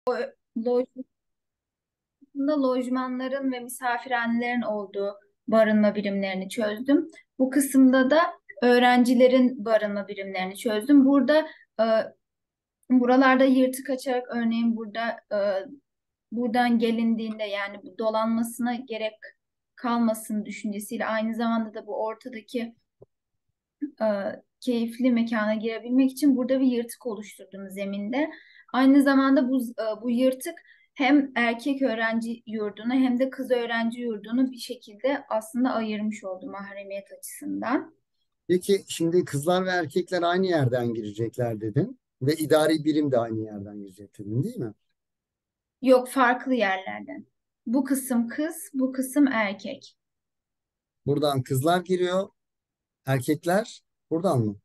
Lojmanda lojmanların ve misafirhanelerin olduğu barınma birimlerini çözdüm. Bu kısımda da öğrencilerin barınma birimlerini çözdüm. E, buralarda yırtık açarak örneğin buradan gelindiğinde yani bu dolanmasına gerek kalmasın düşüncesiyle aynı zamanda da bu ortadaki e, keyifli mekana girebilmek için burada bir yırtık oluşturdum zeminde. Aynı zamanda bu yırtık hem erkek öğrenci yurdunu hem de kız öğrenci yurdunu bir şekilde aslında ayırmış oldu mahremiyet açısından. Peki şimdi kızlar ve erkekler aynı yerden girecekler dedin ve idari birim de aynı yerden girecek dedin değil mi? Yok, farklı yerlerden. Bu kısım kız, bu kısım erkek. Buradan kızlar giriyor, erkekler buradan mı?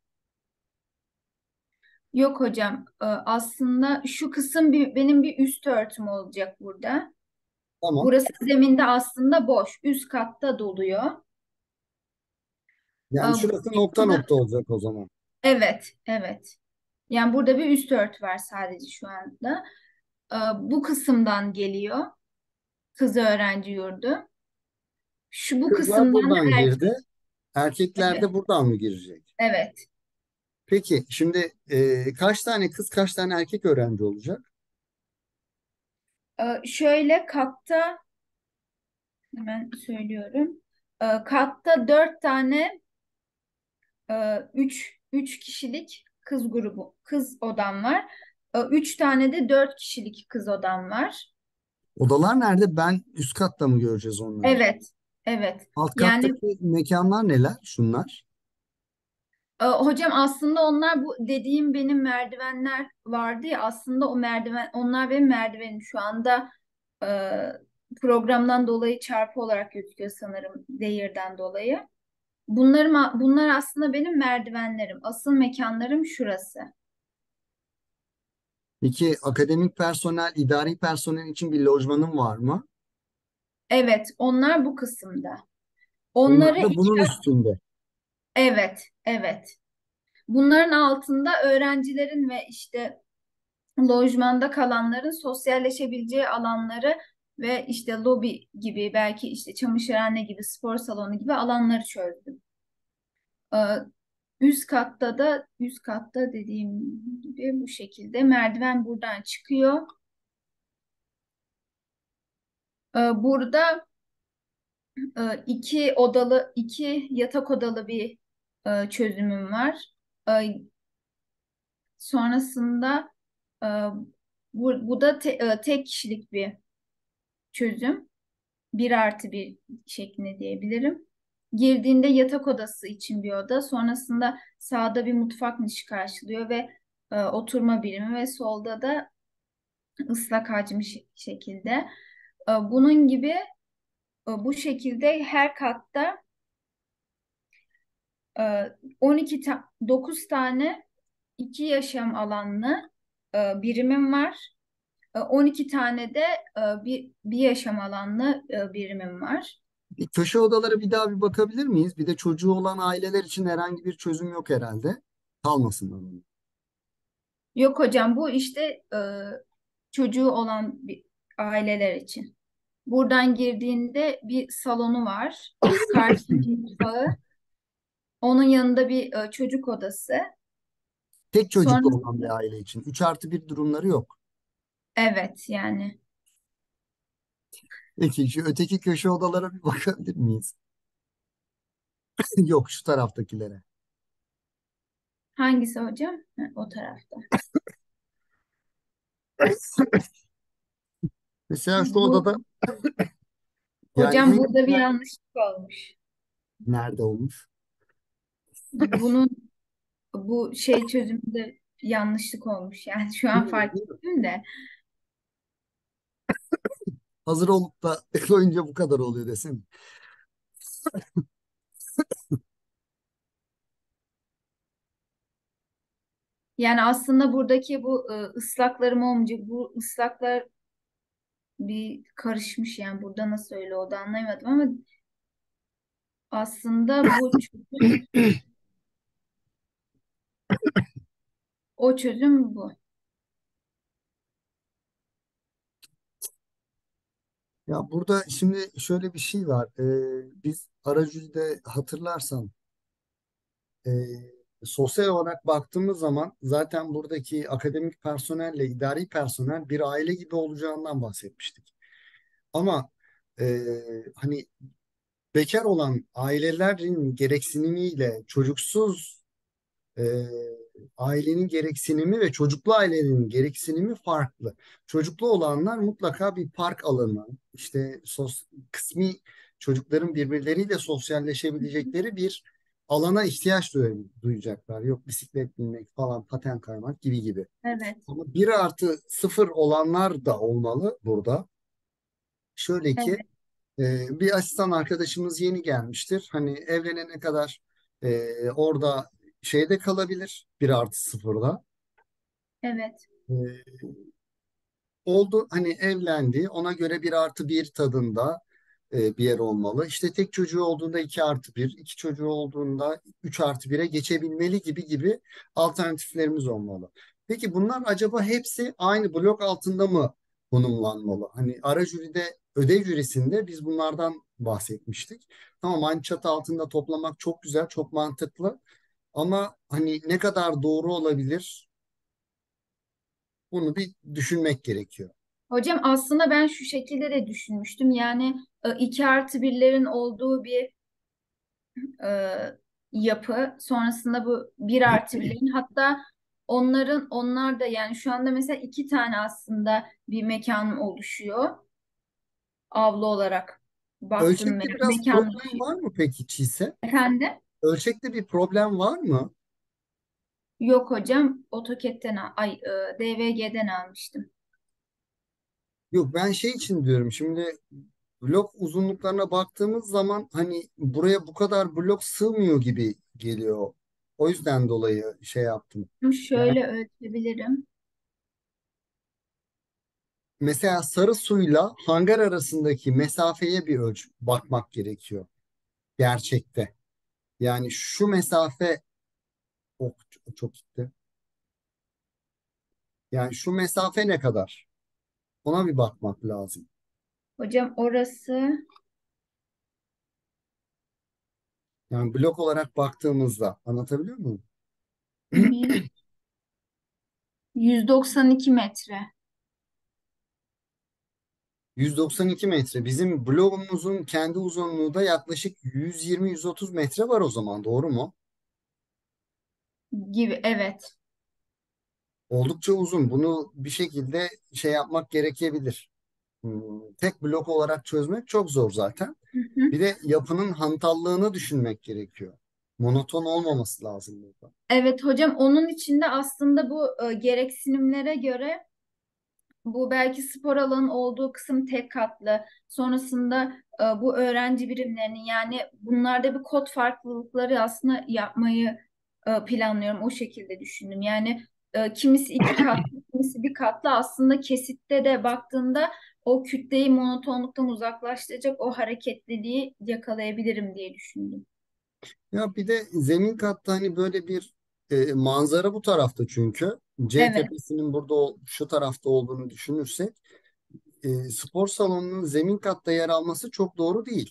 Yok hocam, aslında şu kısım benim bir üst örtüm olacak burada. Tamam. Burası zeminde aslında boş, üst katta doluyor. Yani Bu şurası nokta kısımda nokta olacak o zaman. evet, evet. Yani burada bir üst örtü var sadece şu anda. Bu kısımdan geliyor kız öğrenci yurdu. Bu Kızlar kısımdan da buradan girdi, erkekler evet, de buradan mı girecek? evet. Peki şimdi kaç tane kız kaç tane erkek öğrenci olacak? Şöyle katta hemen söylüyorum. Katta dört tane üç kişilik kız grubu, kız odam var. Üç tane de dört kişilik kız odam var. Odalar nerede? Ben üst katta mı göreceğiz onları? Evet, evet. Alt Yani kattaki mekanlar neler? Şunlar. hocam aslında onlar bu dediğim benim merdivenler vardı ya aslında onlar benim merdivenim şu anda e, programdan dolayı çarpı olarak gözüküyor sanırım Değir'den dolayı. Bunlar aslında benim merdivenlerim. Asıl mekanlarım şurası. Peki akademik personel, idari personel için bir lojmanın var mı? Evet, onlar bu kısımda. Onlar Onları da bunun üstünde. evet, evet. Bunların altında öğrencilerin ve işte lojmanda kalanların sosyalleşebileceği alanları ve işte lobi gibi belki işte çamaşırhane gibi spor salonu gibi alanları çözdüm. Ee, üst katta dediğim gibi bu şekilde merdiven buradan çıkıyor. Burada iki yatak odalı bir çözümüm var. Ee, sonrasında e, bu da tek kişilik bir çözüm. Bir artı bir şeklinde diyebilirim. Girdiğinde yatak odası için bir oda, sonrasında sağda bir mutfak nişi karşılıyor ve oturma birimi ve solda da ıslak hacmi şekilde. Bunun gibi bu şekilde her katta 9 tane iki yaşam alanlı birimim var. 12 tane de bir yaşam alanlı birimim var. Bir köşe odaları bir daha bir bakabilir miyiz? Bir de çocuğu olan aileler için herhangi bir çözüm yok herhalde. Kalmasınlar onlar. Yok hocam, bu işte çocuğu olan aileler için. Buradan girdiğinde bir salonu var. Karşısında mutfağı. Onun yanında bir çocuk odası. Tek çocuklu olan Sonrasında bir aile için. 3 artı bir durumları yok. evet yani. Peki şu öteki köşe odalara bir bakabilir miyiz? Yok şu taraftakilere. Hangisi hocam? Ha, o tarafta. Mesela şu Bu odada yani hocam en burada bir güzel yanlışlık olmuş. nerede olmuş? Bunun bu şey çözümünde yanlışlık olmuş. Yani şu an fark Değil mi? ettim de. Hazır olup da koyunca bu kadar oluyor desene. Yani aslında buradaki bu ıslaklarım olmayacak. Bu ıslaklar bir karışmış yani burada nasıl öyle oldu anlayamadım ama aslında o çözüm bu. Ya burada şimdi şöyle bir şey var. Biz Aracı'da hatırlarsan e, sosyal olarak baktığımız zaman zaten buradaki akademik personelle idari personel bir aile gibi olacağından bahsetmiştik. Ama hani bekar olan ailelerin gereksinimiyle çocuksuz e, ailenin gereksinimi ve çocuklu ailenin gereksinimi farklı. Çocuklu olanlar mutlaka bir park alanı, işte kısmi çocukların birbirleriyle sosyalleşebilecekleri bir alana ihtiyaç duyacaklar. Yok bisiklet binmek falan, paten kaymak gibi gibi. Evet, Ama bir artı sıfır olanlar da olmalı burada. Şöyle ki evet, bir asistan arkadaşımız yeni gelmiştir. Hani evlenene kadar orada şeyde kalabilir. Bir artı sıfırda. evet. E, Oldu hani evlendi. Ona göre bir artı bir tadında bir yer olmalı. İşte tek çocuğu olduğunda 2 artı bir, iki çocuğu olduğunda 3 artı bire geçebilmeli gibi gibi alternatiflerimiz olmalı. Peki bunlar acaba hepsi aynı blok altında mı konumlanmalı? Hani ara jüride, ödev jürisinde biz bunlardan bahsetmiştik. Tamam, aynı çatı altında toplamak çok güzel, çok mantıklı. Ama hani ne kadar doğru olabilir? Bunu bir düşünmek gerekiyor. Hocam aslında ben şu şekilde de düşünmüştüm. Yani 2+1'lerin olduğu bir e, yapı. Sonrasında bu 1+1'lerin, hatta onlar da, yani şu anda mesela iki tane aslında bir mekan oluşuyor. Avlu olarak baktım, Ölçekte biraz mekan problem oluşuyor. var mı peki Çiğse? Efendim? Ölçekte bir problem var mı? Yok hocam, DVG'den almıştım. Yok, ben şey için diyorum şimdi, blok uzunluklarına baktığımız zaman hani buraya bu kadar blok sığmıyor gibi geliyor. O yüzden dolayı şey yaptım. Yani Şöyle ölçebilirim. mesela sarı suyla hangar arasındaki mesafeye bir bakmak gerekiyor gerçekte. Yani şu mesafe çok gitti. Yani şu mesafe ne kadar? Ona bir bakmak lazım. Hocam orası Yani blok olarak baktığımızda anlatabiliyor muyum? bir 192 metre 192 metre. Bizim bloğumuzun kendi uzunluğu da yaklaşık 120-130 metre var o zaman, doğru mu? gibi. Evet. Oldukça uzun. Bunu bir şekilde şey yapmak gerekebilir. Tek blok olarak çözmek çok zor zaten. Hı hı. Bir de yapının hantallığını düşünmek gerekiyor. Monoton olmaması lazım burada. Evet hocam, onun içinde aslında bu gereksinimlere göre bu belki spor alanı olduğu kısım tek katlı. Sonrasında bu öğrenci birimlerinin, yani bunlarda bir kod farklılıkları aslında yapmayı planlıyorum. O şekilde düşündüm. Yani kimisi iki katlı, kimisi bir katlı. Aslında kesitte de baktığında o kütleyi monotonluktan uzaklaştıracak o hareketliliği yakalayabilirim diye düşündüm. Ya bir de zemin katta hani böyle bir manzara bu tarafta çünkü. C Evet. tepesinin burada şu tarafta olduğunu düşünürsek spor salonunun zemin katta yer alması çok doğru değil.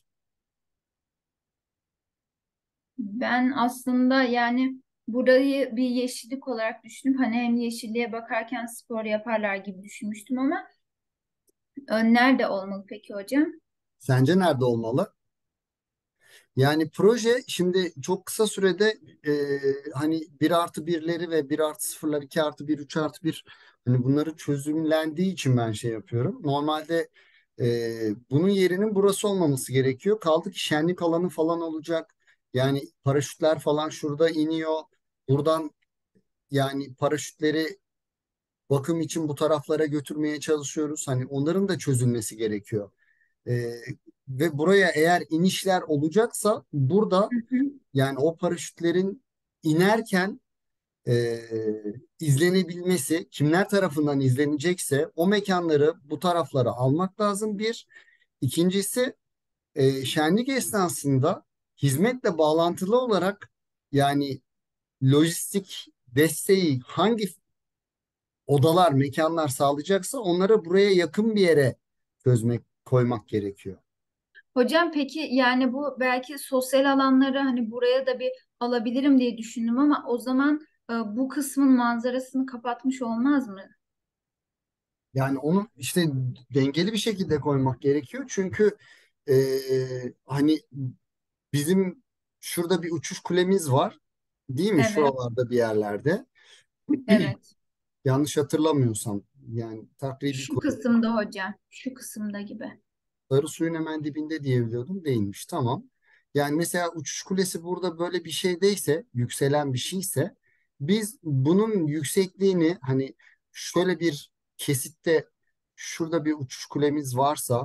Ben aslında yani burayı bir yeşillik olarak düşünüp hani hem yeşilliğe bakarken spor yaparlar gibi düşünmüştüm ama nerede olmalı peki hocam? Sence nerede olmalı? Yani proje şimdi çok kısa sürede hani bir artı birleri ve bir artı sıfırlar, 2 artı bir, 3 artı bir, hani bunları çözümlendiği için ben şey yapıyorum. Normalde bunun yerinin burası olmaması gerekiyor. Kaldı ki şenlik alanı falan olacak. Yani paraşütler falan şurada iniyor. Buradan yani paraşütleri bakım için bu taraflara götürmeye çalışıyoruz. Hani onların da çözülmesi gerekiyor. Ee, Ve buraya eğer inişler olacaksa burada Hı hı, yani o paraşütlerin inerken e, izlenebilmesi, kimler tarafından izlenecekse o mekanları bu taraflara almak lazım bir. İkincisi şenlik esnasında hizmetle bağlantılı olarak yani lojistik desteği hangi odalar, mekanlar sağlayacaksa onları buraya yakın bir yere çözmek koymak gerekiyor. Hocam peki yani bu belki sosyal alanları hani buraya da bir alabilirim diye düşündüm ama o zaman bu kısmın manzarasını kapatmış olmaz mı? Yani onu işte dengeli bir şekilde koymak gerekiyor. Çünkü hani bizim şurada bir uçuş kulemiz var, değil mi? Evet, Şuralarda bir yerlerde. evet. Yanlış hatırlamıyorsam yani takribi Şu konum. kısımda hocam, şu kısımda gibi. Sarı suyun hemen dibinde diye biliyordum. Değilmiş. Tamam. Yani mesela uçuş kulesi burada böyle bir şeydeyse, yükselen bir şeyse biz bunun yüksekliğini hani şöyle bir kesitte şurada bir uçuş kulemiz varsa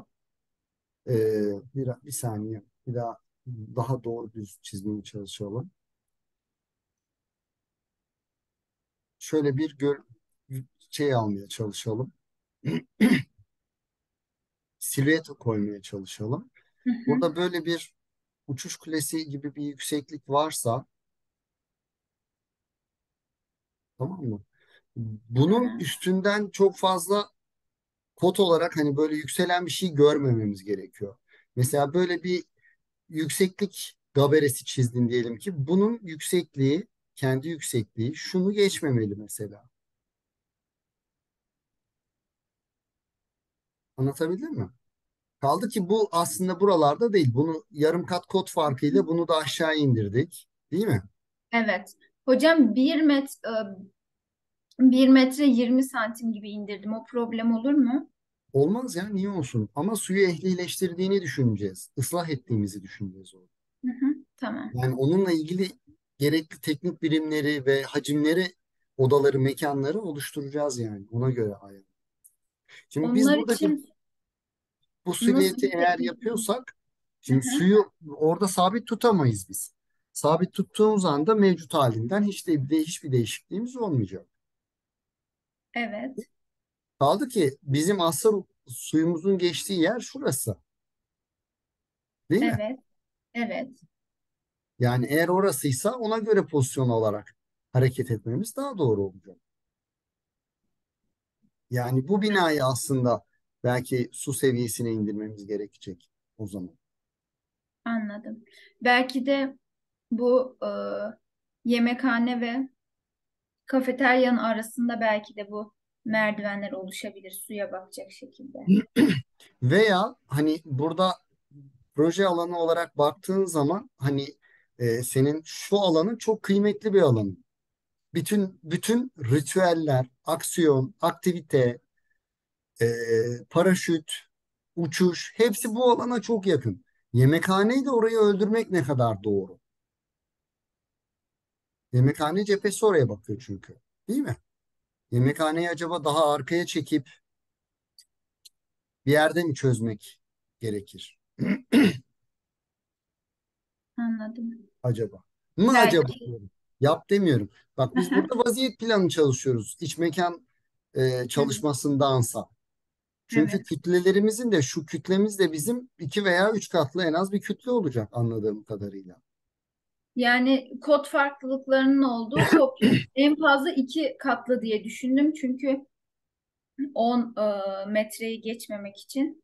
bir saniye bir daha doğru düz çizmeye çalışalım. Şöyle bir şey almaya çalışalım. Silüet koymaya çalışalım. Hı hı. Burada böyle bir uçuş kulesi gibi bir yükseklik varsa, tamam mı? Bunun Tamam. üstünden çok fazla kot olarak hani böyle yükselen bir şey görmememiz gerekiyor. Mesela böyle bir yükseklik gaberesi çizdin diyelim ki bunun yüksekliği, kendi yüksekliği şunu geçmemeli mesela. Anlatabildim mi? Kaldı ki bu aslında buralarda değil. Bunu yarım kat kot farkıyla bunu da aşağı indirdik. Değil mi? Evet. Hocam 1 metre 20 santim gibi indirdim. O problem olur mu? Olmaz ya, niye olsun? Ama suyu ehlileştirdiğini düşüneceğiz. Islah ettiğimizi düşüneceğiz orada. Hı hı. Tamam. Yani onunla ilgili gerekli teknik birimleri ve hacimleri, odaları, mekanları oluşturacağız yani. Ona göre ayar. Şimdi biz Onlar buradaki için bu nasıl silüeti bir eğer teknik? yapıyorsak, Hı şimdi hı. suyu orada sabit tutamayız biz. Sabit tuttuğumuz anda mevcut halinden hiçbir değişikliğimiz olmayacak. Evet. Kaldı ki bizim asıl suyumuzun geçtiği yer şurası, değil mi? Evet. Evet. Yani eğer orasıysa ona göre pozisyon olarak hareket etmemiz daha doğru olacak. Yani bu binayı aslında belki su seviyesine indirmemiz gerekecek o zaman. Anladım. Belki de bu yemekhane ve kafeteryanın arasında belki de bu merdivenler oluşabilir suya bakacak şekilde. Veya hani burada proje alanı olarak baktığın zaman hani senin şu alanın çok kıymetli bir alanın. Bütün ritüeller, aksiyon, aktivite, e, paraşüt, uçuş hepsi bu alana çok yakın. Yemekhaneyi de orayı öldürmek ne kadar doğru? Yemekhane cephesi oraya bakıyor çünkü. Değil mi? Yemekhaneyi acaba daha arkaya çekip bir yerde mi çözmek gerekir? Anladım. Acaba? Mı acaba Belki. diyorum. Yap demiyorum. Bak biz Aha. burada vaziyet planı çalışıyoruz. İç mekan Hı, çalışmasındansa. Çünkü evet. kütlelerimizin de şu kütlemiz de bizim 2 veya 3 katlı en az bir kütle olacak anladığım kadarıyla. Yani kod farklılıklarının olduğu toplam en fazla 2 katlı diye düşündüm. Çünkü 10 metreyi geçmemek için.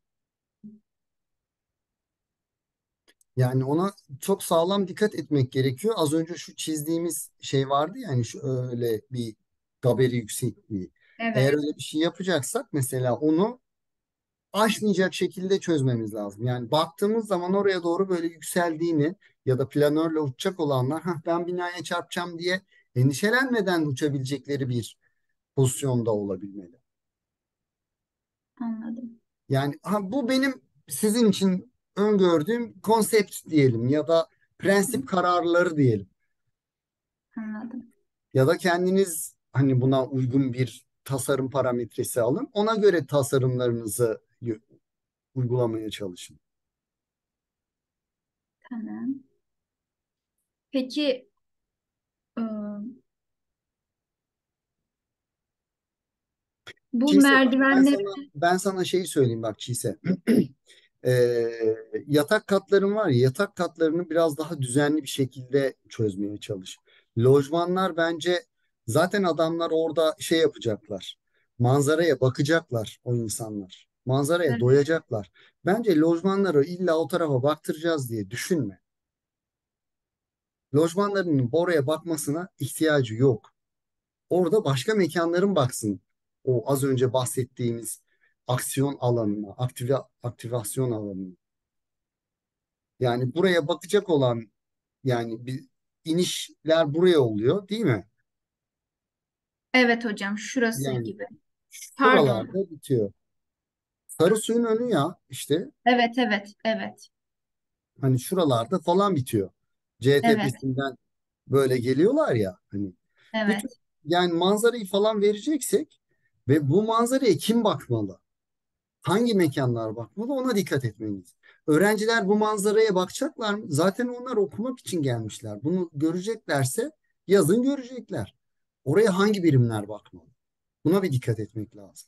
Yani ona çok sağlam dikkat etmek gerekiyor. Az önce şu çizdiğimiz şey vardı ya hani şu öyle bir gaberi yüksekliği. Eğer Evet, öyle bir şey yapacaksak mesela onu aşmayacak şekilde çözmemiz lazım. Yani baktığımız zaman oraya doğru böyle yükseldiğini ya da planörle uçacak olanlar ben binaya çarpacağım diye endişelenmeden uçabilecekleri bir pozisyonda olabilmeli. anladım. Yani bu benim sizin için öngördüğüm konsept diyelim ya da Hı hı, prensip kararları diyelim. anladım. Ya da kendiniz hani buna uygun bir tasarım parametresi alın. Ona göre tasarımlarınızı uygulamaya çalışın. Tamam. Peki e, bu Çiğse bak merdivenler. ben sana şeyi söyleyeyim bak Çiğse. Yatak katların var ya, yatak katlarını biraz daha düzenli bir şekilde çözmeye çalış. Lojmanlar bence zaten adamlar orada şey yapacaklar. Manzaraya bakacaklar o insanlar. Manzaraya Evet. doyacaklar. Bence lojmanları illa o tarafa baktıracağız diye düşünme. Lojmanlarının oraya bakmasına ihtiyacı yok. Orada başka mekanların baksın. O az önce bahsettiğimiz aksiyon alanına, aktivasyon alanına. Yani buraya bakacak olan, yani bir inişler buraya oluyor, değil mi? Evet hocam, şurası Yani gibi. Pardon. şuralarda bitiyor. Sarı suyun önü ya işte, Evet, evet, evet. hani şuralarda falan bitiyor. C Evet, tepesinden böyle geliyorlar ya hani. Bütün, evet. yani manzarayı falan vereceksek ve bu manzaraya kim bakmalı? Hangi mekanlar bakmalı, ona dikkat etmeliyiz. Öğrenciler bu manzaraya bakacaklar mı? Zaten onlar okumak için gelmişler. Bunu göreceklerse yazın görecekler. Oraya hangi birimler bakmalı? Buna bir dikkat etmek lazım.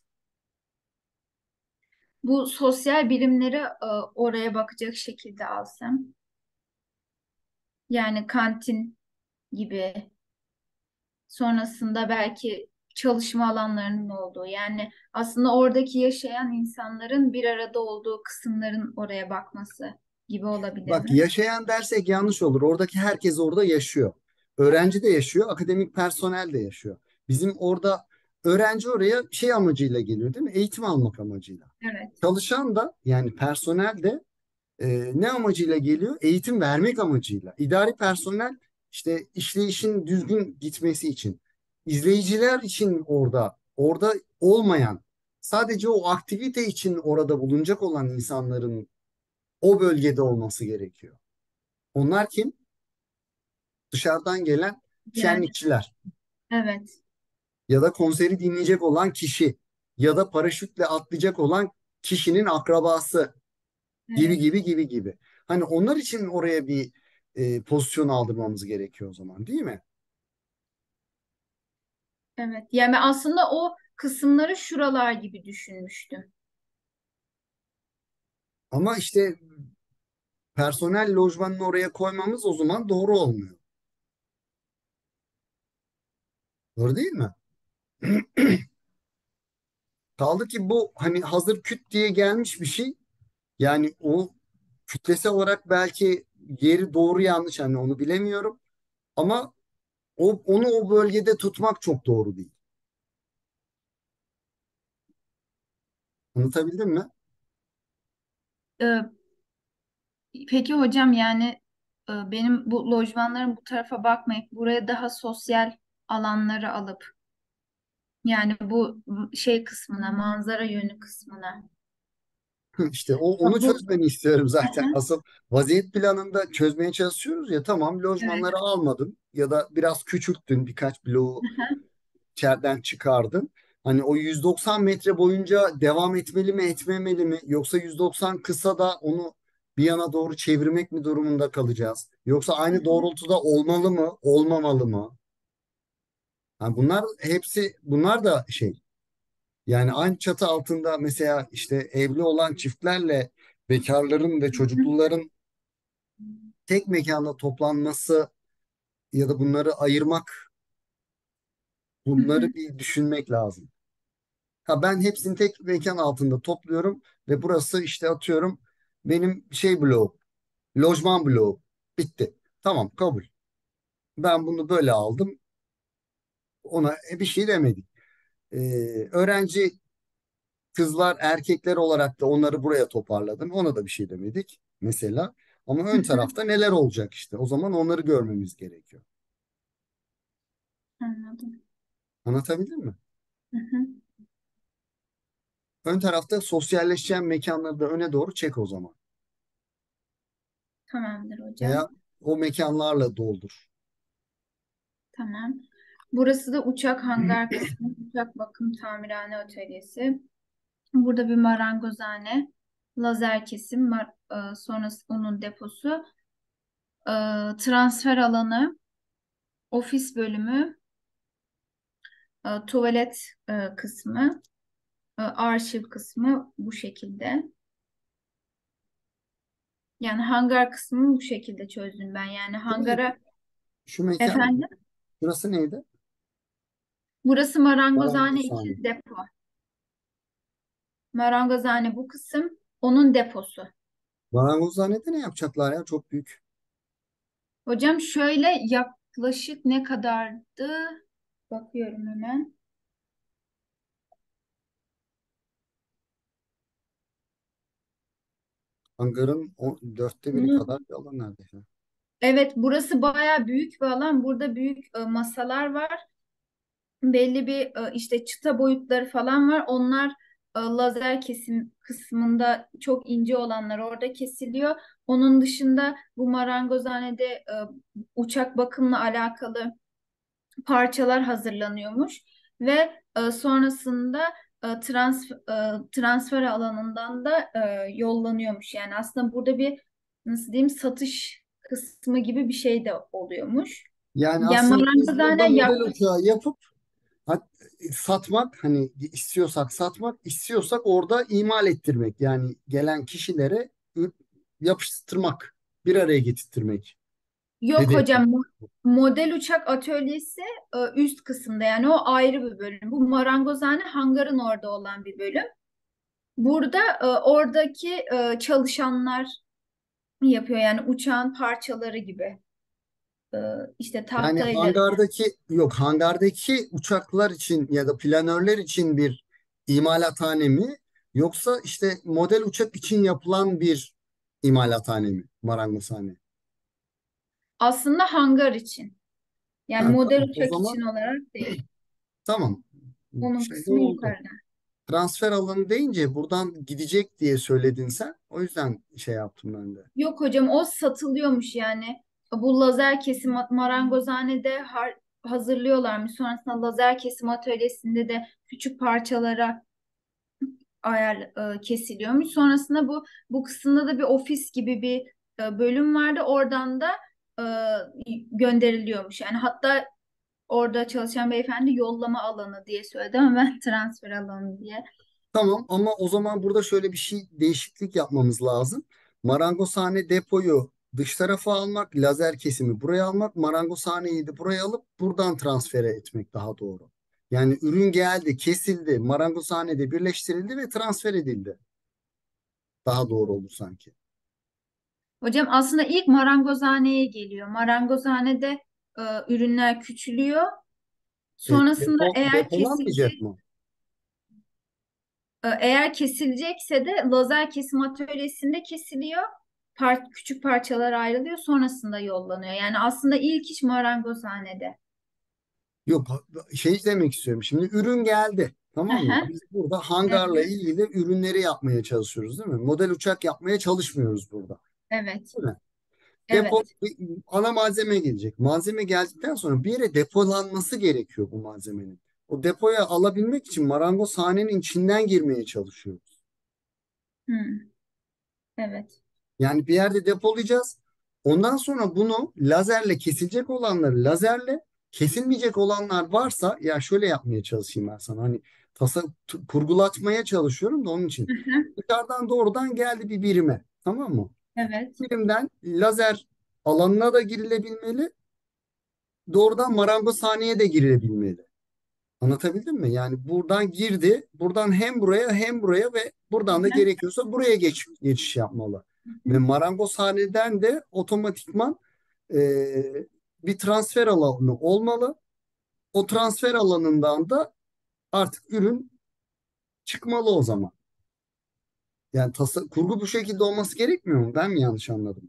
Bu sosyal birimleri oraya bakacak şekilde alsam. Yani kantin gibi. Sonrasında belki çalışma alanlarının olduğu. Yani aslında oradaki yaşayan insanların bir arada olduğu kısımların oraya bakması gibi olabilir Bak, mi? yaşayan dersek yanlış olur. Oradaki herkes orada yaşıyor. Öğrenci de yaşıyor, akademik personel de yaşıyor. Bizim orada öğrenci oraya şey amacıyla geliyor, değil mi? Eğitim almak amacıyla. Evet. Çalışan da, yani personel de ne amacıyla geliyor? Eğitim vermek amacıyla. İdari personel işte işleyişin düzgün gitmesi için. İzleyiciler için orada olmayan, sadece o aktivite için orada bulunacak olan insanların o bölgede olması gerekiyor. Onlar kim? Dışarıdan gelen Yani şenlikçiler evet. ya da konseri dinleyecek olan kişi ya da paraşütle atlayacak olan kişinin akrabası gibi Evet. gibi gibi gibi. Hani onlar için oraya bir pozisyon aldırmamız gerekiyor o zaman, değil mi? Evet. Yani aslında o kısımları şuralar gibi düşünmüştüm. Ama işte personel lojmanını oraya koymamız o zaman doğru olmuyor. Doğru değil mi? Kaldı ki bu hani hazır küt diye gelmiş bir şey. Yani o kütlesi olarak belki yeri doğru yanlış, hani onu bilemiyorum. Ama onu o bölgede tutmak çok doğru değil. Anlatabildim mi? Ee, peki hocam yani benim bu lojmanların bu tarafa bakmayıp buraya daha sosyal alanları alıp yani bu şey kısmına, manzara yönü kısmına. İşte Ha, onu bu çözmeni istiyorum zaten. Aha, Asıl vaziyet planında çözmeye çalışıyoruz ya, tamam, evet. lojmanları almadın ya da biraz küçülttün, birkaç bloğu içeriden çıkardın. Hani o 190 metre boyunca devam etmeli mi etmemeli mi, yoksa 190 kısa da onu bir yana doğru çevirmek mi durumunda kalacağız? Yoksa aynı doğrultuda olmalı mı olmamalı mı? Yani bunlar da şey, yani aynı çatı altında mesela işte evli olan çiftlerle bekarların ve çocukluların tek mekanda toplanması ya da bunları ayırmak, Hı bunları hı, bir düşünmek lazım. Ha, ben hepsini tek mekan altında topluyorum ve burası işte atıyorum benim şey bloğu, lojman bloğu. Bitti. Tamam, kabul. Ben bunu böyle aldım. Ona bir şey demedik. Öğrenci kızlar, erkekler olarak da onları buraya toparladın. Ona da bir şey demedik mesela. Ama hı ön hı. tarafta neler olacak işte. O zaman onları görmemiz gerekiyor. Anladım. Anlatabildim mi? Hı hı. Ön tarafta sosyalleşeceğin mekanları da öne doğru çek o zaman. Tamamdır hocam. Veya o mekanlarla doldur. Tamam. Burası da uçak hangar kısmı, uçak bakım tamirhane atölyesi. Burada bir marangozhane, lazer kesim, sonrası onun deposu, transfer alanı, ofis bölümü, tuvalet kısmı, arşiv kısmı bu şekilde. Yani hangar kısmını bu şekilde çözdüm ben. Yani Şu neydi? hangara Şu mekan, efendim, şurası neydi? burası marangozhane Marangozhane. için depo. Marangozhane bu kısım, onun deposu. Marangozhanede ne yapacaklar ya? Çok büyük. Hocam şöyle yaklaşık ne kadardı? Bakıyorum hemen. Hangarın dörtte biri kadar bir alan neredeyse. Evet, burası bayağı büyük bir alan. Burada büyük masalar var. Belli bir işte çıta boyutları falan var. Onlar lazer kesim kısmında çok ince olanlar orada kesiliyor. Onun dışında bu marangozhanede uçak bakımla alakalı parçalar hazırlanıyormuş ve sonrasında transfer alanından da yollanıyormuş. Yani aslında burada bir, nasıl diyeyim, satış kısmı gibi bir şey de oluyormuş. Yani Yani aslında biz burada marangozhane model uçağı yapıp satmak, hani istiyorsak satmak, istiyorsak orada imal ettirmek. Yani gelen kişilere yapıştırmak, bir araya getirtmek. Yok Hedef. hocam, model uçak atölyesi üst kısımda, yani o ayrı bir bölüm. Bu marangozhane hangarın orada olan bir bölüm. Burada oradaki çalışanlar yapıyor, yani uçağın parçaları gibi. E, işte Yani tahtayla. hangardaki uçaklar için ya da planörler için bir imalathane mi, yoksa işte model uçak için yapılan bir imalathane mi, marangozhane? Aslında hangar için. Yani Ha, model tamam. O uçak için zaman olarak değil. tamam. Onun Şeyde kısmı oldu. yukarıda. Transfer alanı deyince buradan gidecek diye söyledin sen. O yüzden şey yaptım ben de. Yok hocam, o satılıyormuş yani. Bu lazer kesim marangozhanede hazırlıyorlarmış. Sonrasında lazer kesim atölyesinde de küçük parçalara kesiliyormuş. Sonrasında bu kısımda da bir ofis gibi bir bölüm vardı. Oradan da gönderiliyormuş. Yani hatta orada çalışan beyefendi yollama alanı diye söyledi ama ben transfer alanı diye. Tamam, ama o zaman burada şöyle bir şey, değişiklik yapmamız lazım. Marangozhane depoyu dış tarafa almak, lazer kesimi buraya almak, marangozhaneyi de buraya alıp buradan transfere etmek daha doğru. Yani ürün geldi, kesildi, marangozhanede birleştirildi ve transfer edildi. Daha doğru olur sanki. Hocam aslında ilk marangozhaneye geliyor. Marangozhanede ürünler küçülüyor. Sonrasında Depolanmayacak mı? eğer kesilecekse de lazer kesim atölyesinde kesiliyor. Küçük parçalar ayrılıyor, sonrasında yollanıyor. Yani aslında ilk iş marangozhanede. Yok, şey demek istiyorum. Şimdi ürün geldi. Tamam mı? Aha, Biz burada hangarla evet, ilgili ürünleri yapmaya çalışıyoruz, değil mi? Model uçak yapmaya çalışmıyoruz burada. evet, Değil mi? Depo, evet. ana malzeme gelecek. Malzeme geldikten sonra bir yere depolanması gerekiyor bu malzemenin. O depoya alabilmek için marangozhanenin içinden girmeye çalışıyoruz. Hmm, evet. Yani bir yerde depolayacağız. Ondan sonra bunu lazerle kesilecek olanları lazerle, kesilmeyecek olanlar varsa, ya şöyle yapmaya çalışayım ben sana. Hani kurgulatmaya çalışıyorum da onun için. Aha, Dışarıdan doğrudan geldi bir birime. Tamam mı? evet. Birimden lazer alanına da girilebilmeli. Doğrudan marangozhaneye de girilebilmeli. Anlatabildim mi? Yani buradan girdi. Buradan hem buraya hem buraya ve buradan da Aha, gerekiyorsa buraya geçiş yapmalı. Ve marangozhaneden de otomatikman bir transfer alanı olmalı. O transfer alanından da artık ürün çıkmalı o zaman. Yani kurgu bu şekilde olması gerekmiyor mu? Ben mi yanlış anladım?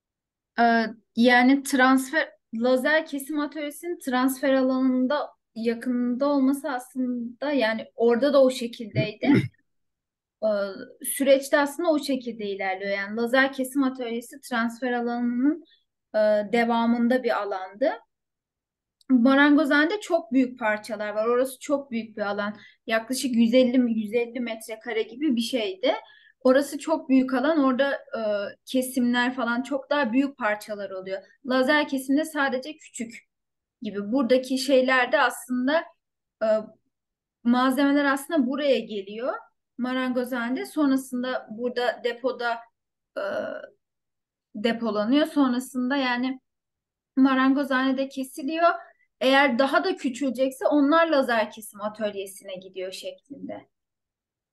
Yani lazer kesim atölyesinin transfer alanında yakınında olması aslında, yani orada da o şekildeydi. Ee, Süreçte aslında o şekilde ilerliyor. Yani lazer kesim atölyesi transfer alanının e, devamında bir alandı. Marangozhane'de çok büyük parçalar var. Orası çok büyük bir alan. Yaklaşık 150 metrekare gibi bir şeydi. Orası çok büyük alan. Orada kesimler falan çok daha büyük parçalar oluyor. Lazer kesimde sadece küçük gibi. Buradaki şeyler de aslında e, malzemeler aslında buraya geliyor. Marangozhane'de. Sonrasında burada depoda e, depolanıyor. Sonrasında yani marangozhanede kesiliyor. Eğer daha da küçülecekse onlar lazer kesim atölyesine gidiyor şeklinde.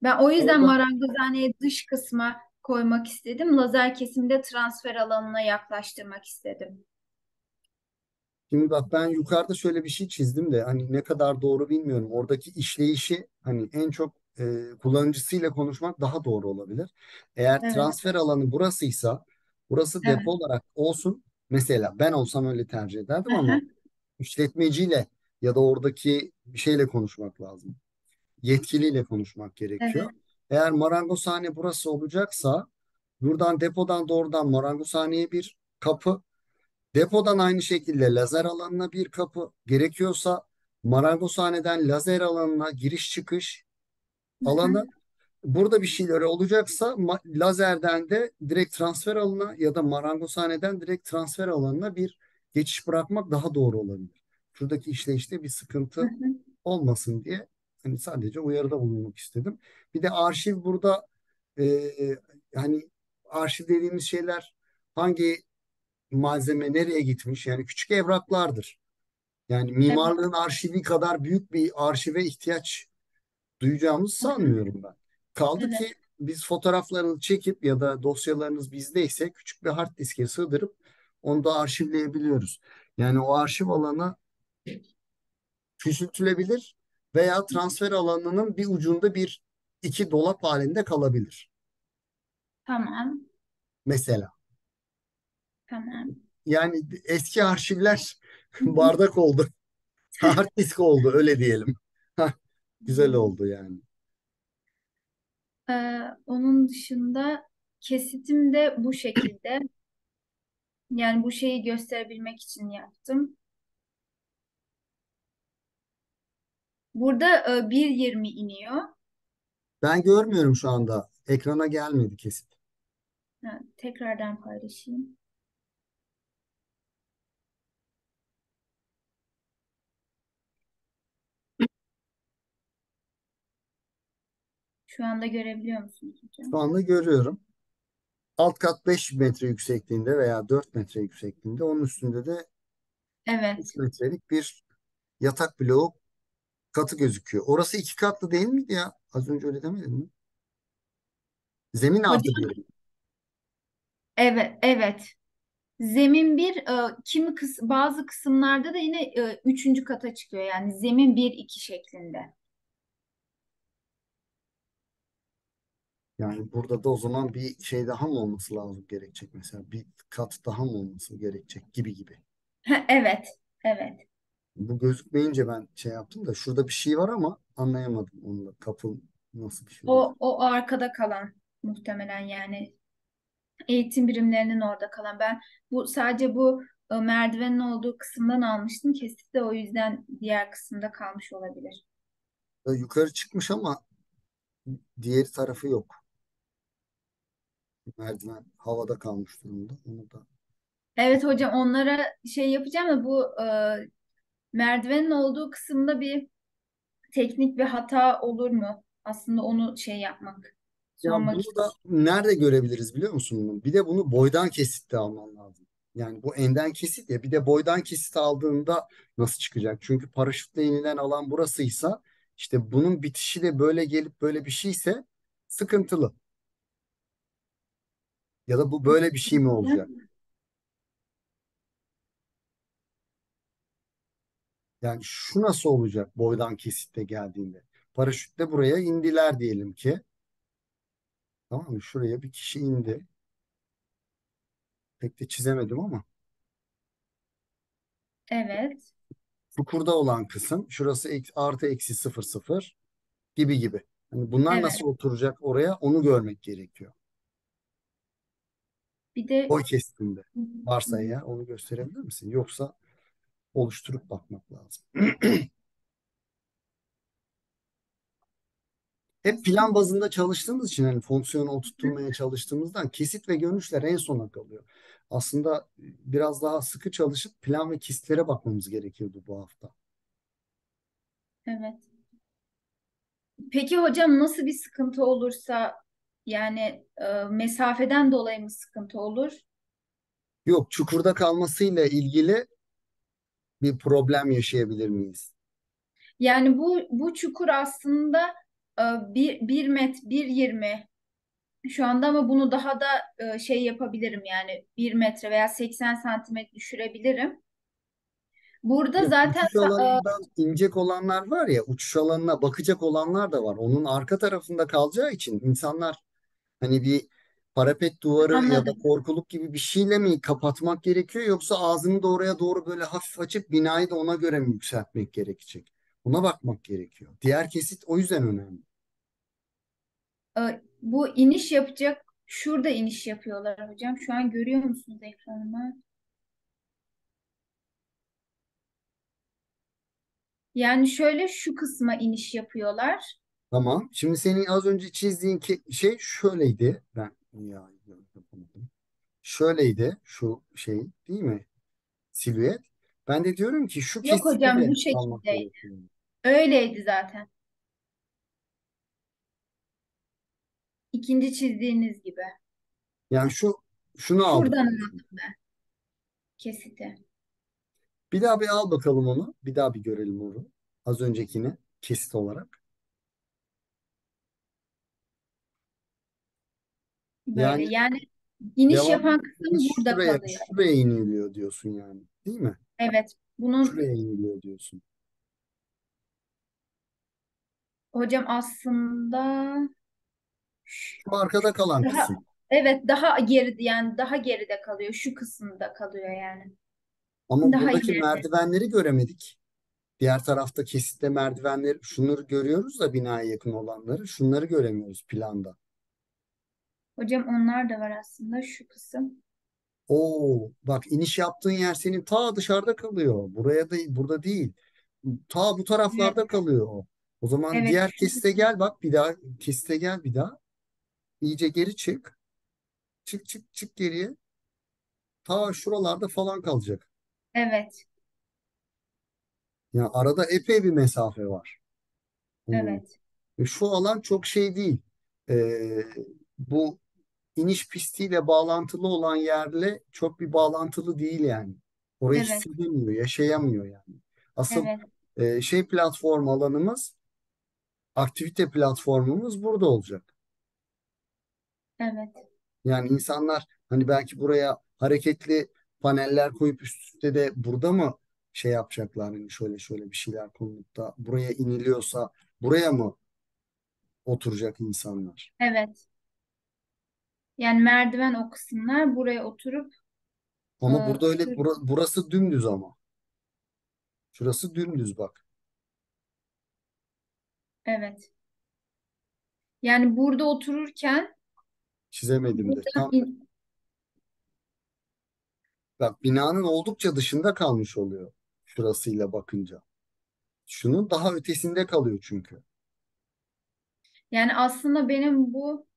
Ben o yüzden Orada marangozhaneyi dış kısma koymak istedim. Lazer kesimde transfer alanına yaklaştırmak istedim. Şimdi bak, ben yukarıda şöyle bir şey çizdim de hani ne kadar doğru bilmiyorum. Oradaki işleyişi hani en çok kullanıcısıyla konuşmak daha doğru olabilir. Eğer Evet, transfer alanı burasıysa, burası depo evet. olarak olsun. Mesela ben olsam öyle tercih ederdim ama Aha, işletmeciyle ya da oradaki bir şeyle konuşmak lazım. Yetkiliyle konuşmak gerekiyor. evet. Eğer marangozhane burası olacaksa buradan, depodan doğrudan marangozhaneye bir kapı, depodan aynı şekilde lazer alanına bir kapı, gerekiyorsa marangozhaneden lazer alanına giriş çıkış Aha, alanı. Burada bir şeyler olacaksa lazerden de direkt transfer alanına ya da marangozhaneden direkt transfer alanına bir geçiş bırakmak daha doğru olabilir. Şuradaki işleyişte bir sıkıntı aha. olmasın diye hani sadece uyarıda bulunmak istedim. Bir de arşiv burada, e, hani arşiv dediğimiz şeyler hangi malzeme nereye gitmiş, yani küçük evraklardır. Yani Evet. mimarlığın arşivi kadar büyük bir arşive ihtiyaç duyacağımızı Aha, sanmıyorum ben. Kaldı evet. ki biz fotoğraflarını çekip ya da dosyalarınız bizdeyse küçük bir hard diske sığdırıp onu da arşivleyebiliyoruz. Yani o arşiv alanı küçültülebilir veya transfer alanının bir ucunda bir iki dolap halinde kalabilir. Tamam. Mesela. Tamam. Yani eski arşivler Hı hı. bardak oldu. Hard disk oldu, öyle diyelim. Hah, güzel Hmm. oldu yani. Onun dışında kesitim de bu şekilde. Yani bu şeyi gösterebilmek için yaptım. Burada 1.20 iniyor. Ben görmüyorum şu anda. Ekrana gelmedi kesit. Ha, tekrardan paylaşayım. Şu anda görebiliyor musunuz Şu hocam? anda görüyorum. Alt kat 5 metre yüksekliğinde veya 4 metre yüksekliğinde. Onun üstünde de 3 Evet. metrelik bir yatak bloğu katı gözüküyor. Orası iki katlı değil miydi ya? Az önce öyle demedin mi? Zemin altı Hocam, diyelim. evet, evet. Zemin bir, bazı kısımlarda da yine üçüncü kata çıkıyor. Yani zemin bir iki şeklinde. Yani burada da o zaman bir şey daha mı olması lazım gerekecek mesela? Bir kat daha mı olması gerekecek gibi gibi. Evet, evet. Bu gözükmeyince ben şey yaptım da şurada bir şey var ama anlayamadım onu da. Kapı nasıl bir şey oldu? O arkada kalan muhtemelen yani eğitim birimlerinin orada kalan. Ben bu sadece bu merdivenin olduğu kısımdan almıştım. Kesit de o yüzden diğer kısımda kalmış olabilir. Yukarı çıkmış ama diğer tarafı yok. Merdiven havada kalmış durumda. Onu da. Evet hocam, onlara şey yapacağım da bu merdivenin olduğu kısımda bir teknik bir hata olur mu? Aslında onu şey yapmak, Ya sormak bunu da istedim. nerede görebiliriz biliyor musun bunu? Bir de bunu boydan kesitte alman lazım. Yani bu enden kesit ya, bir de boydan kesit aldığında nasıl çıkacak? Çünkü paraşütle inilen alan burasıysa işte bunun bitişi de böyle gelip böyle bir şeyse sıkıntılı. Ya da bu böyle bir şey mi olacak? Yani şu nasıl olacak boydan kesitte geldiğinde? Paraşütle buraya indiler diyelim ki. Tamam mı? Şuraya bir kişi indi. Pek de çizemedim ama. Evet, Çukurda olan kısım şurası artı eksi sıfır sıfır gibi gibi. Hani bunlar evet. nasıl oturacak oraya, onu görmek gerekiyor. Bir de Boy kesitinde varsa eğer onu gösterebilir misin? Yoksa oluşturup bakmak lazım. Hep plan aslında bazında çalıştığımız için hani fonksiyonu oturtmaya çalıştığımızdan kesit ve görünüşler en sona kalıyor. Aslında biraz daha sıkı çalışıp plan ve kesitlere bakmamız gerekiyordu bu hafta. evet. Peki hocam, nasıl bir sıkıntı olursa yani mesafeden dolayı mı sıkıntı olur? Yok, çukurda kalmasıyla ilgili bir problem yaşayabilir miyiz? Yani bu çukur aslında bir 1 şu anda, ama bunu daha da şey yapabilirim, yani 1 metre veya 80 santimetre düşürebilirim. Burada Yok, zaten uçuş alanından inecek olanlar var ya, uçuş alanına bakacak olanlar da var. Onun arka tarafında kalacağı için insanlar hani bir parapet duvarı ya da anladım. korkuluk gibi bir şeyle mi kapatmak gerekiyor, yoksa ağzını da oraya doğru böyle hafif açıp binayı da ona göre mi yükseltmek gerekecek? Buna bakmak gerekiyor. Diğer kesit o yüzden önemli. Bu iniş yapacak, şurada iniş yapıyorlar hocam. Şu an görüyor musunuz ekranımı? Yani şöyle şu kısma iniş yapıyorlar. Tamam. Şimdi senin az önce çizdiğin şey şöyleydi. Ben ya yapamadım. Şöyleydi şu şey, değil mi? Silüet. Ben de diyorum ki şu Yok kesiti hocam, de bu almak şekildeydi. gerekiyor. Öyleydi zaten. İkinci çizdiğiniz gibi. Yani şunu aldık. Şuradan aldım kesiti. Bir daha bir al bakalım onu. Bir daha bir görelim onu. Az öncekini kesit olarak. Böyle Yani yani iniş devam yapan kısım iniş burada şuraya kalıyor. şuraya iniliyor diyorsun yani. Değil mi? Evet. Bunun Şuraya iniliyor diyorsun. hocam aslında Şu arkada kalan daha, kısım. evet, daha geride, yani daha geride kalıyor. Şu kısımda kalıyor yani. Ama Daha buradaki ileride. merdivenleri göremedik. Diğer tarafta kesitte merdivenleri, şunları görüyoruz da binaya yakın olanları. Şunları göremiyoruz planda. Hocam onlar da var aslında, şu kısım. Oo, bak iniş yaptığın yer senin ta dışarıda kalıyor. Buraya da burada değil. Ta bu Evet, taraflarda kalıyor o. O zaman evet, diğer şu kesite kısım. gel bak bir daha, kesite gel bir daha. İyice geri çık. Çık çık çık geriye. Ta şuralarda falan kalacak. Evet, Yani arada epey bir mesafe var onunla. evet, Şu alan çok şey değil. Ee, bu iniş pistiyle bağlantılı olan yerle çok bir bağlantılı değil yani. Orayı evet, hissedemiyor, yaşayamıyor yani. Asıl evet, şey platform alanımız, aktivite platformumuz burada olacak. evet. Yani insanlar hani belki buraya hareketli paneller koyup üst üste de burada mı şey yapacaklar, hani şöyle şöyle bir şeyler konulup da buraya iniliyorsa buraya mı oturacak insanlar? Evet. Yani merdiven o kısımlar, buraya oturup Ama burada öyle, şu, burası dümdüz ama. Şurası dümdüz bak. evet. Yani burada otururken Çizemedim de. buradan Tam bak, binanın oldukça dışında kalmış oluyor şurasıyla bakınca. Şunun daha ötesinde kalıyor çünkü. yani aslında benim bu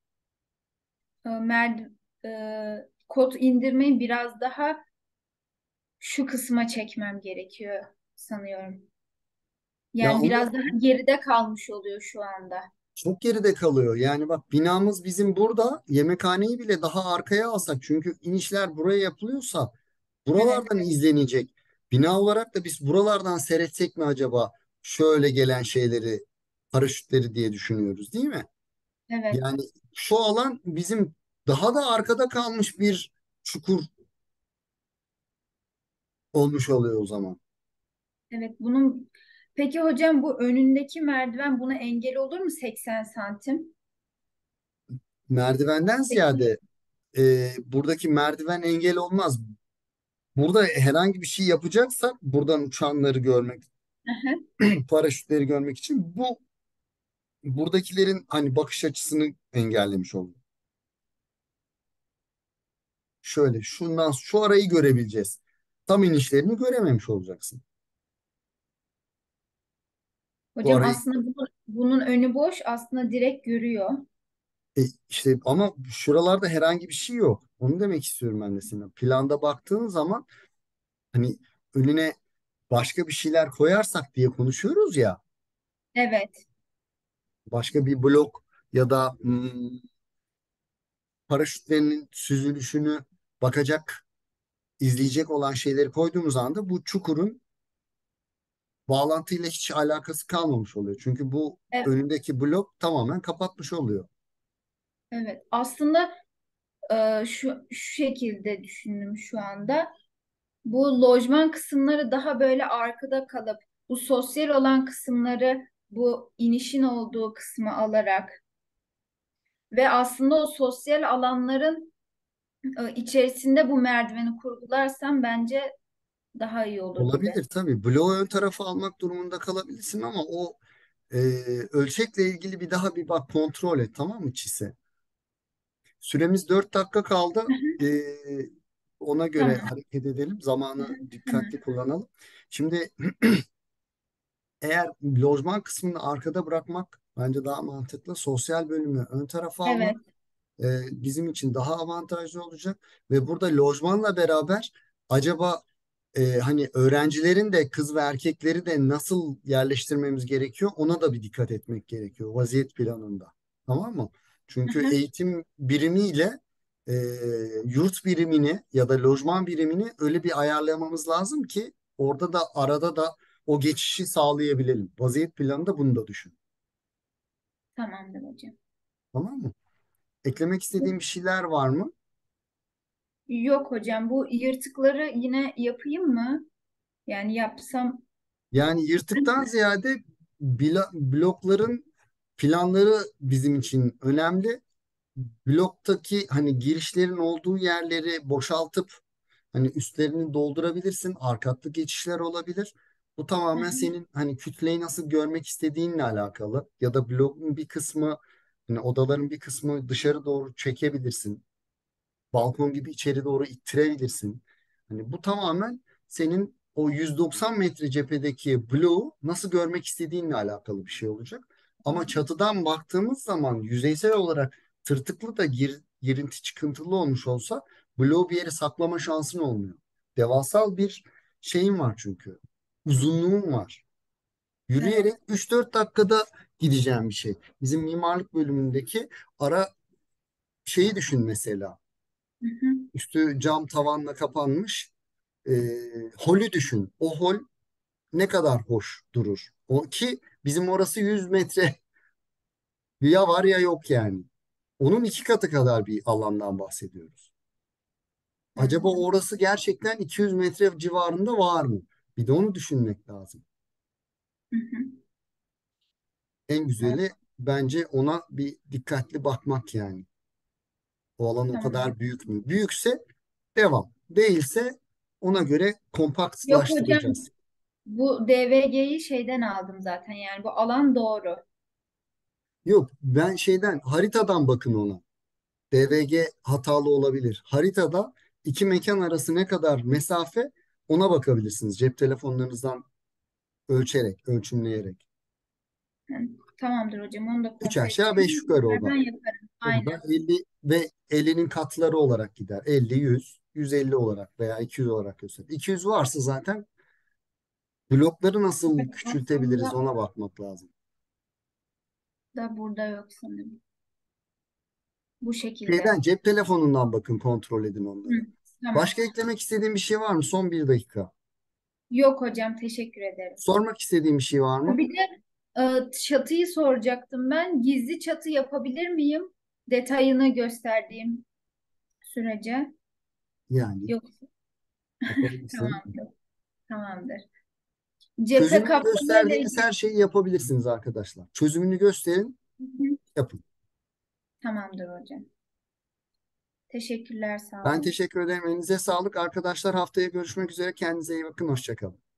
kod indirmeyi biraz daha şu kısma çekmem gerekiyor sanıyorum. Ya Yani onu biraz daha geride kalmış oluyor şu anda. çok geride kalıyor. Yani bak, binamız bizim burada, yemekhaneyi bile daha arkaya alsak, çünkü inişler buraya yapılıyorsa Evet, buralardan izlenecek. Bina olarak da biz buralardan seyretsek mi acaba şöyle gelen şeyleri, paraşütleri diye düşünüyoruz, değil mi? evet, Yani şu alan bizim daha da arkada kalmış bir çukur olmuş oluyor o zaman. evet. Peki hocam, bu önündeki merdiven buna engel olur mu, 80 santim? Merdivenden Peki. ziyade buradaki merdiven engel olmaz. Burada herhangi bir şey yapacaksak buradan uçanları görmek, Aha. paraşütleri görmek için buradakilerin hani bakış açısını engellemiş oluyor. Şöyle şundan şu arayı görebileceğiz. Tam inişlerini görememiş olacaksın. Bu Hocam arayı aslında bunun önü boş, aslında direkt görüyor. işte, ama şuralarda herhangi bir şey yok. Onu demek istiyorum ben de sana. Planda baktığın zaman hani önüne başka bir şeyler koyarsak diye konuşuyoruz ya. Evet, Başka bir blok ya da paraşütlerinin süzülüşünü bakacak, izleyecek olan şeyleri koyduğumuz anda bu çukurun bağlantıyla hiç alakası kalmamış oluyor. Çünkü bu Evet, önündeki blok tamamen kapatmış oluyor. evet. Aslında şu şekilde düşündüm şu anda. Bu lojman kısımları daha böyle arkada kalıp bu sosyal olan kısımları bu inişin olduğu kısmı alarak ve aslında o sosyal alanların içerisinde bu merdiveni kurgularsam bence daha iyi olur gibi. Olabilir tabii. Bloğu ön tarafa almak durumunda kalabilirsin ama o e, ölçekle ilgili bir daha bir bak, kontrol et, tamam mı Çise? Süremiz 4 dakika kaldı. Hı hı. E, Ona göre Tamam. hareket edelim. Hı Zamanı hı. Tamam. dikkatli kullanalım. Şimdi eğer lojman kısmını arkada bırakmak bence daha mantıklı. Sosyal bölümü ön tarafa almak Evet. bizim için daha avantajlı olacak. Ve burada lojmanla beraber acaba hani öğrencilerin de kız ve erkekleri de nasıl yerleştirmemiz gerekiyor, ona da bir dikkat etmek gerekiyor vaziyet planında. Tamam mı? Hı Çünkü hı. eğitim birimiyle e, yurt birimini ya da lojman birimini öyle bir ayarlamamız lazım ki orada da arada da o geçişi sağlayabilelim. Vaziyet planında bunu da düşün. Tamamdır hocam. Tamam mı? Eklemek istediğim bir şeyler var mı? Yok hocam, bu yırtıkları yine yapayım mı? Yani yapsam. Yani yırtıktan ziyade blokların planları bizim için önemli. Bloktaki hani girişlerin olduğu yerleri boşaltıp hani üstlerini doldurabilirsin. Arkatlı geçişler olabilir. Bu Hı tamamen hı. senin hani kütleyi nasıl görmek istediğinle alakalı. Ya da blokun bir kısmı, hani odaların bir kısmı dışarı doğru çekebilirsin. Balkon gibi içeri doğru ittirebilirsin. Hani bu tamamen senin o 190 metre cephedeki bloğu nasıl görmek istediğinle alakalı bir şey olacak. Ama çatıdan baktığımız zaman yüzeysel olarak tırtıklı da girinti çıkıntılı olmuş olsa bloğu bir yere saklama şansın olmuyor. Devasal bir şeyin var çünkü. Uzunluğun var. Evet. Yürüyerek 3-4 dakikada gideceğim bir şey. Bizim mimarlık bölümündeki ara şeyi düşün mesela. Hı hı. Üstü cam tavanla kapanmış. E, Holü düşün. O hol ne kadar hoş durur. O ki bizim orası 100 metre ya var ya yok yani. Onun iki katı kadar bir alandan bahsediyoruz. Acaba Anladım. orası gerçekten 200 metre civarında var mı? Bir de onu düşünmek lazım. Hı hı. En Evet, güzeli bence ona bir dikkatli bakmak yani. O alan o tamam. kadar büyük mü? Büyükse devam. Değilse ona göre Yok hocam, kompaktlaştıracağız. bu DVG'yi şeyden aldım zaten, yani bu alan doğru. Yok, ben şeyden, haritadan bakın ona. DVG hatalı olabilir. Haritada iki mekan arası ne kadar mesafe, ona bakabilirsiniz. Cep telefonlarınızdan ölçerek, ölçümleyerek. Hı. Tamamdır hocam, onu da 3 kontrol aşağı edeceğim. 5 yukarı o Nereden da. yaparım? O da Aynen. 50 ve 50'nin katları olarak gider. 50, 100, 150 olarak veya 200 olarak gösterir. 200 varsa zaten blokları nasıl Evet, küçültebiliriz, aslında ona bakmak lazım. da burada yok sanırım. Bu şekilde. Şeyden, cep telefonundan bakın, kontrol edin Hı, onları. tamam. Başka eklemek istediğim bir şey var mı? Son bir dakika. Yok hocam, teşekkür ederim. Sormak istediğim bir şey var mı? Bir de çatıyı soracaktım ben. Gizli çatı yapabilir miyim? Detayını gösterdiğim sürece. Yani Yok. yapabilirsin. Tamam, yok. Tamamdır. Cephe Çözümünü kaplama ile gösterdiğiniz ilgili. her şeyi yapabilirsiniz arkadaşlar. Çözümünü gösterin, Hı hı. yapın. Tamamdır hocam. Teşekkürler, sağ Ben olun. teşekkür ederim. Elinize sağlık. Arkadaşlar, haftaya görüşmek üzere. Kendinize iyi bakın. Hoşça kalın.